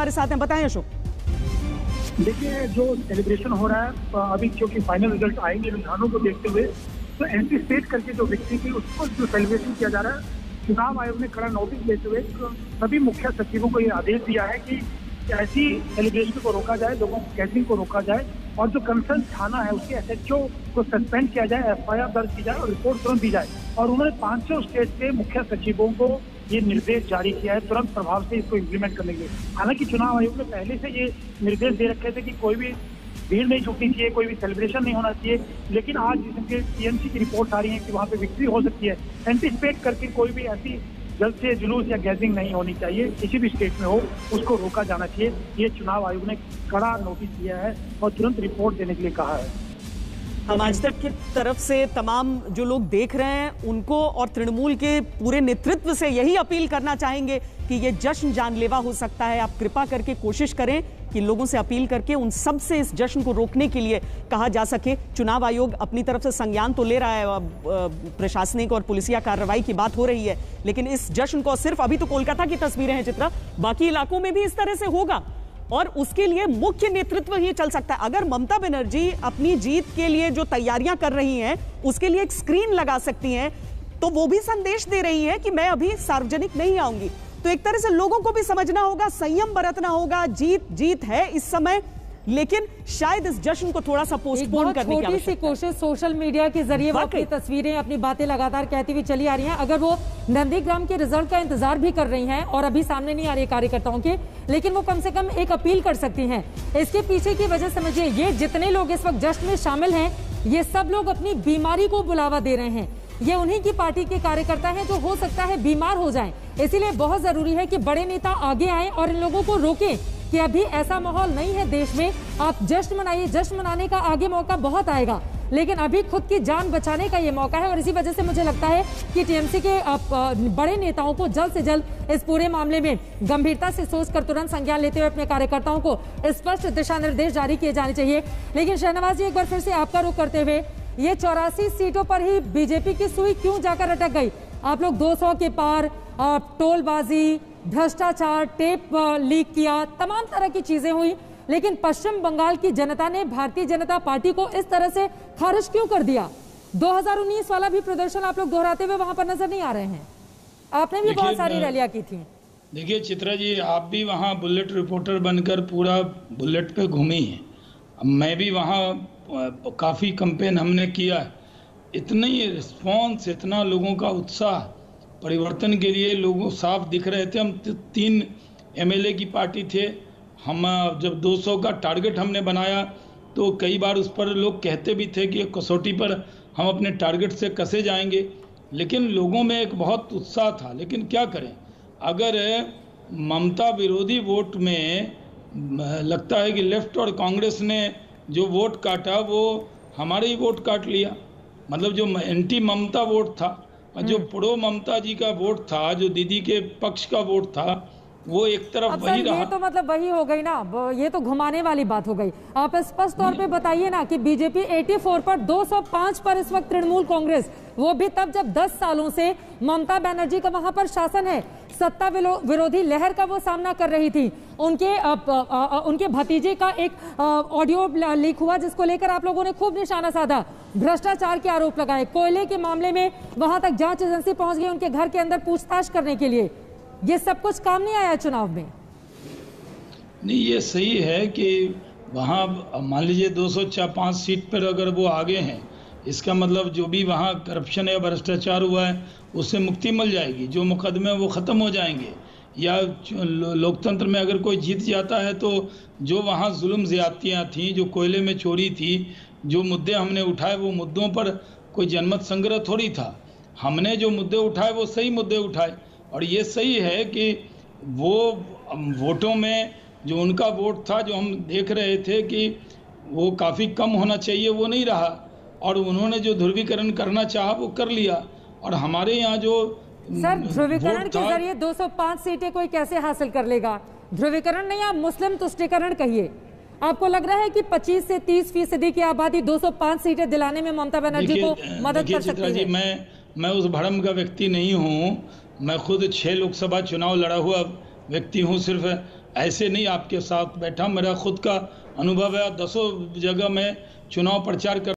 हमारे साथ हैं, बताएं अशोक। देखिए, जो सेलिब्रेशन हो रहा है अभी, क्योंकि फाइनल रिजल्ट आएंगे रुझानों को देखते हुए, तो एंटीस्टेट करके जो व्यक्ति थी उसको जो सेलिब्रेशन किया जा रहा है, चुनाव आयोग ने कड़ा नोटिस देते हुए सभी मुख्य सचिवों को ये आदेश दिया है कि ऐसी सेलिब्रेशन को रोका जाए, लोगों की गैदरिंग को रोका जाए और जो कंसर्न थाना है उसके SHO को सस्पेंड किया जाए, FIR दर्ज की जाए और रिपोर्ट तुरंत दी जाए। और उन्होंने 500 स्टेट के मुख्य सचिवों को ये निर्देश जारी किया है तुरंत प्रभाव से इसको इम्प्लीमेंट करने के लिए। हालांकि चुनाव आयोग ने पहले से ये निर्देश दे रखे थे कि कोई भी भीड़ नहीं जुटनी चाहिए, कोई भी सेलिब्रेशन नहीं होना चाहिए, लेकिन आज जिसके TMC की रिपोर्ट आ रही है कि वहाँ पे विक्ट्री हो सकती है, एंटिसिपेट करके कोई भी ऐसी जल्द से जुलूस या गैदरिंग नहीं होनी चाहिए, किसी भी स्टेट में हो, उसको रोका जाना चाहिए। ये चुनाव आयोग ने कड़ा नोटिस दिया है और तुरंत रिपोर्ट देने के लिए कहा है। हम आज तक की तरफ से तमाम जो लोग देख रहे हैं उनको और तृणमूल के पूरे नेतृत्व से यही अपील करना चाहेंगे कि ये जश्न जानलेवा हो सकता है। आप कृपा करके कोशिश करें कि लोगों से अपील करके उन सब से इस जश्न को रोकने के लिए कहा जा सके। चुनाव आयोग अपनी तरफ से संज्ञान तो ले रहा है, प्रशासनिक और पुलिसिया कार्रवाई की बात हो रही है, लेकिन इस जश्न को सिर्फ अभी तो कोलकाता की तस्वीरें हैं चित्रा, बाकी इलाकों में भी इस तरह से होगा और उसके लिए मुख्य नेतृत्व ही चल सकता है। अगर ममता बनर्जी अपनी जीत के लिए जो तैयारियां कर रही हैं उसके लिए एक स्क्रीन लगा सकती हैं, तो वो भी संदेश दे रही है कि मैं अभी सार्वजनिक नहीं आऊंगी। तो एक तरह से लोगों को भी समझना होगा, संयम बरतना होगा। जीत है इस समय, लेकिन शायद इस जश्न को थोड़ा सा पोस्टपोन करने की आवश्यकता है। कोशिश सोशल मीडिया के जरिए वो अपनी तस्वीरें, अपनी बातें लगातार कहती हुई चली आ रही हैं। अगर वो नंदीग्राम के रिजल्ट का इंतजार भी कर रही हैं और अभी सामने नहीं आ रही कार्यकर्ताओं के, लेकिन वो कम से कम एक अपील कर सकती हैं। इसके पीछे की वजह समझिए, ये जितने लोग इस वक्त जश्न में शामिल हैं, ये सब लोग अपनी बीमारी को बुलावा दे रहे हैं। ये उन्हीं की पार्टी के कार्यकर्ता हैं जो हो सकता है बीमार हो जाएं। इसीलिए बहुत जरूरी है कि बड़े नेता आगे आए और इन लोगों को रोकें कि अभी ऐसा माहौल नहीं है देश में, आप जश्न मनाइए, जश्न मनाने का आगे मौका बहुत आएगा, लेकिन अभी खुद की जान बचाने का ये मौका है। और इसी वजह से मुझे लगता है कि TMC के बड़े नेताओं को जल्द से जल्द इस पूरे मामले में गंभीरता से सोचकर तुरंत संज्ञान लेते हुए अपने कार्यकर्ताओं को स्पष्ट दिशा निर्देश जारी किए जाने चाहिए। लेकिन शहनवाज जी, एक बार फिर से आपका रुख करते हुए, ये 84 सीटों पर ही बीजेपी की सुई क्यों जाकर अटक गई? आप लोग 200 के पार, टोलबाजी, भ्रष्टाचार, टेप लीक किया, तमाम तरह की चीजें हुई, लेकिन पश्चिम बंगाल की जनता ने भारतीय जनता पार्टी को इस तरह से खारिज क्यों कर दिया? 2019 वाला भी प्रदर्शन आप लोग दोहराते हुए वहां पर नजर नहीं आ रहे हैं। आपने भी बहुत सारी रैलियां की थी। देखिए चित्रा जी, आप भी वहाँ बुलेट रिपोर्टर बनकर पूरा बुलेट पे घूमी हैं, मैं भी वहाँ काफ़ी कैंपेन हमने किया। इतना ही रिस्पॉन्स, इतना लोगों का उत्साह परिवर्तन के लिए, लोगों साफ दिख रहे थे। हम 3 MLA की पार्टी थे। हम जब 200 का टारगेट हमने बनाया तो कई बार उस पर लोग कहते भी थे कि कसौटी पर हम अपने टारगेट से कसे जाएंगे, लेकिन लोगों में एक बहुत उत्साह था। लेकिन क्या करें, अगर ममता विरोधी वोट में लगता है कि लेफ्ट और कांग्रेस ने जो वोट काटा वो हमारे ही वोट काट लिया। मतलब जो एंटी ममता वोट था और जो प्रो ममता जी का वोट था, जो दीदी के पक्ष का वोट था, वो एक तरफ वही रहा। ये तो मतलब वही हो गई ना, ये तो घुमाने वाली बात हो गई। आप स्पष्ट तौर पे बताइए ना कि बीजेपी 84 पर, 205 पर इस वक्त तृणमूल कांग्रेस, वो भी तब जब 10 सालों से ममता बनर्जी का वहां पर शासन है, सत्ता विरोधी लहर का वो सामना कर रही थी। उनके भतीजे का एक ऑडियो लीक हुआ जिसको लेकर आप लोगों ने खूब निशाना साधा, भ्रष्टाचार के आरोप लगाए, कोयले के मामले में वहां तक जांच एजेंसी पहुंच गई उनके घर के अंदर पूछताछ करने के लिए। ये सब कुछ काम नहीं आया चुनाव में। नहीं, ये सही है कि वहाँ मान लीजिए 205 सीट पर अगर वो आगे हैं, इसका मतलब जो भी वहाँ करप्शन या भ्रष्टाचार हुआ है उससे मुक्ति मिल जाएगी, जो मुकदमे वो ख़त्म हो जाएंगे। या लोकतंत्र में अगर कोई जीत जाता है तो जो वहाँ जुल्म ज़्यादतियाँ थीं, जो कोयले में चोरी थी, जो मुद्दे हमने उठाए, वो मुद्दों पर कोई जनमत संग्रह थोड़ी था। हमने जो मुद्दे उठाए वो सही मुद्दे उठाए, और ये सही है कि वो वोटों में जो उनका वोट था, जो हम देख रहे थे कि वो काफ़ी कम होना चाहिए, वो नहीं रहा, और उन्होंने जो ध्रुवीकरण करना चाहा वो कर लिया। और हमारे यहाँ जो सर ध्रुवीकरण के जरिए 205 सीटें कोई कैसे हासिल कर लेगा? ध्रुवीकरण नहीं, आप मुस्लिम तुष्टीकरण कहिए। आपको लग रहा है कि 25 से 30% की आबादी 205 सीटें दिलाने में ममता बनर्जी को मदद कर सकती है? मैं उस भरम का व्यक्ति नहीं हूँ। मैं खुद 6 लोकसभा चुनाव लड़ा हुआ व्यक्ति हूँ। सिर्फ ऐसे नहीं आपके साथ बैठा, मेरा खुद का अनुभव है। 10 जगह में चुनाव प्रचार कर